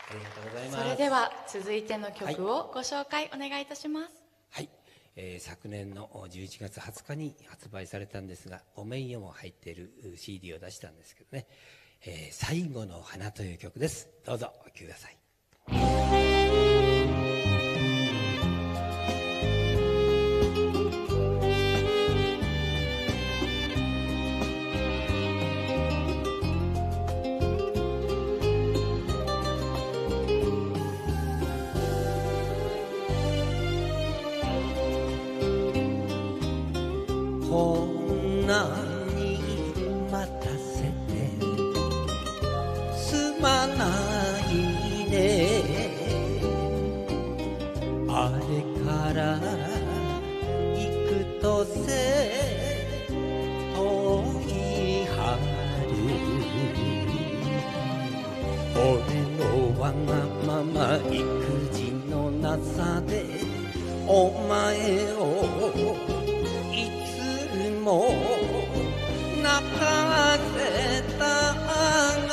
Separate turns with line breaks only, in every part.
ありがとうございます。
それでは続いての曲をご紹介お願いいたします。
はい、昨年の11月20日に発売されたんですが、ごめんよも入っている CD を出したんですけどね、最後の花という曲です。どうぞお聴きください。こんなに待たせてすまないね、あれから幾年遠い春、俺のわがまま育児のなさでお前をも泣かせたが、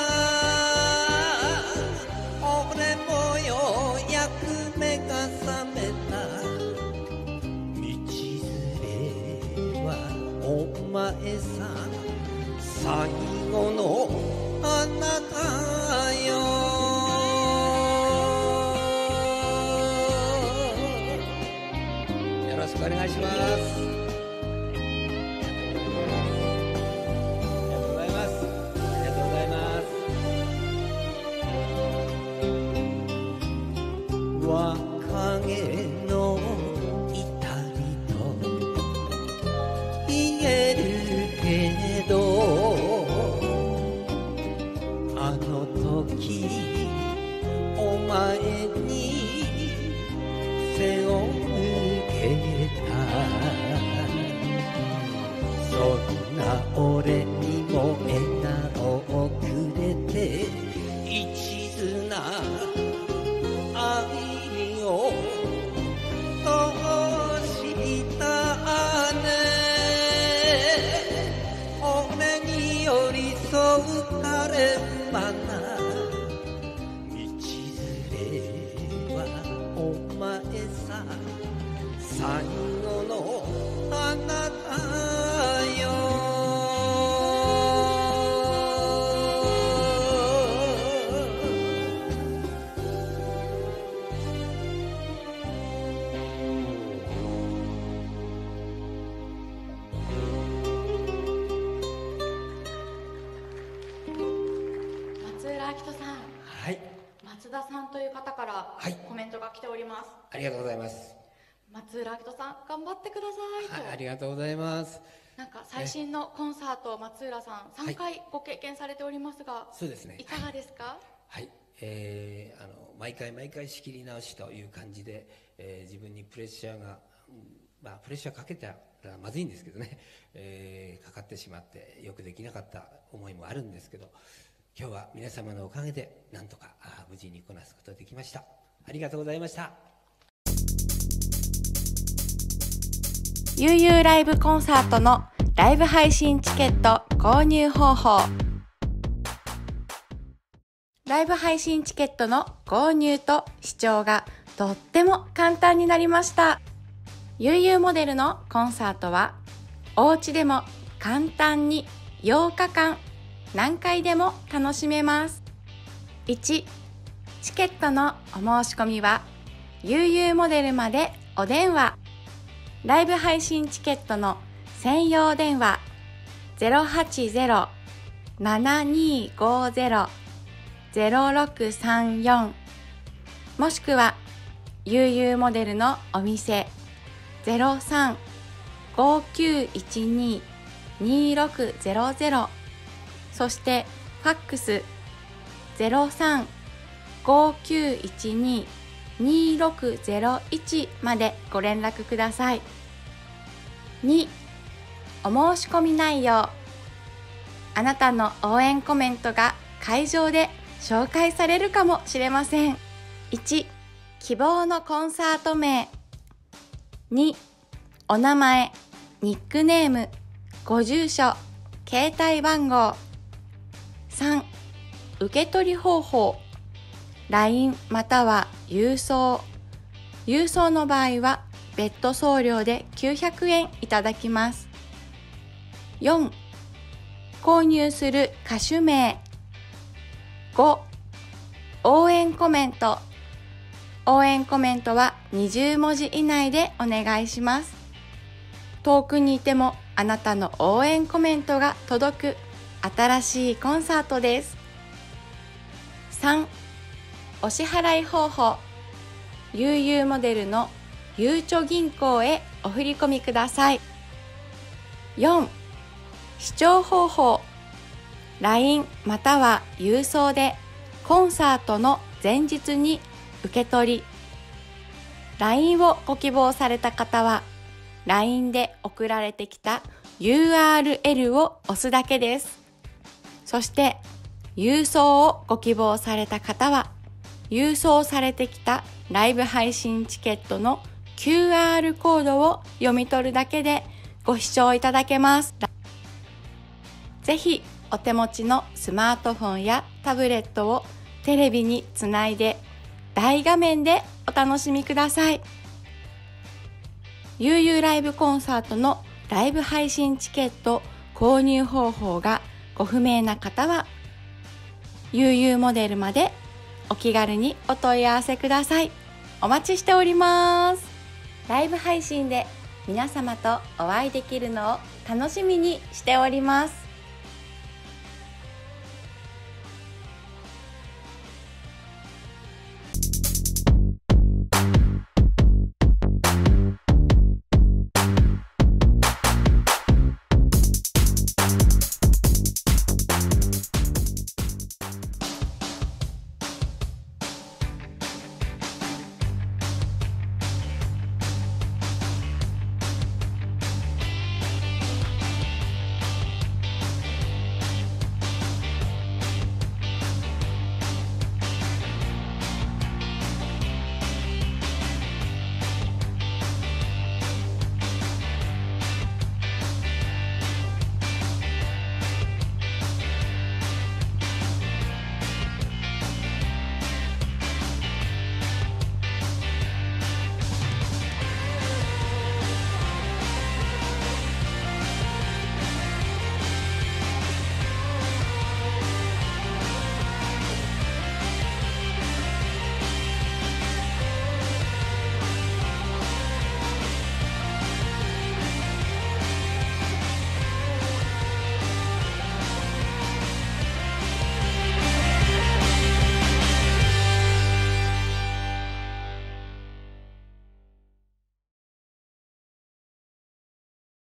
俺もようやく目が覚めた。道連れはお前さん、最後のあなたよ。よろしくお願いします。若気の至りと言えるけど、あの時お前に背を向けた、そんな俺にも笑顔をくれて一途な愛を通したね。俺に寄り添う彼馬な道連れはお前さ、最後のあなたよ。
松田さんという方からコメントが来ております。
ありがとうございます。
松浦明人さん、頑張ってくださいと。
ありがとうございます。
なんか最新のコンサート、松浦さん3回ご経験されておりますが、
そうですね、
いかがですか？
はい、毎回毎回仕切り直しという感じで、自分にプレッシャーが、プレッシャーかけたらまずいんですけどね、かかってしまってよくできなかった思いもあるんですけど、今日は皆様のおかげでなんとか無事にこなすことができました。ありがとうございました。
悠々ライブコンサートのライブ配信チケット購入方法。ライブ配信チケットの購入と視聴がとっても簡単になりました。悠々モデルのコンサートはお家でも簡単に8日間何回でも楽しめます。1、チケットのお申し込みは悠々モデルまでお電話。ライブ配信チケットの専用電話 080-7250-0634 もしくは悠々モデルのお店 03-5912-2600 そしてファックス 03-5912-2601 までご連絡ください。2、お申し込み内容。あなたの応援コメントが会場で紹介されるかもしれません。1、希望のコンサート名。2、お名前、ニックネーム、ご住所、携帯番号。3、受け取り方法。 LINE または郵送の場合は別途送料で900円いただきます。4、購入する歌手名。5、応援コメント。応援コメントは20文字以内でお願いします。遠くにいてもあなたの応援コメントが届く新しいコンサートです。3、お支払い方法。悠々モデルのゆうちょ銀行へお振り込みください。4、視聴方法。LINE または郵送でコンサートの前日に受け取り。LINE をご希望された方は LINE で送られてきた URL を押すだけです。そして郵送をご希望された方は郵送されてきたライブ配信チケットの QR コードを読み取るだけでご視聴いただけます。ぜひお手持ちのスマートフォンやタブレットをテレビにつないで大画面でお楽しみください。悠々ライブコンサートのライブ配信チケット購入方法がご不明な方は悠々モデルまでお気軽にお問い合わせください。お待ちしております。ライブ配信で皆様とお会いできるのを楽しみにしております。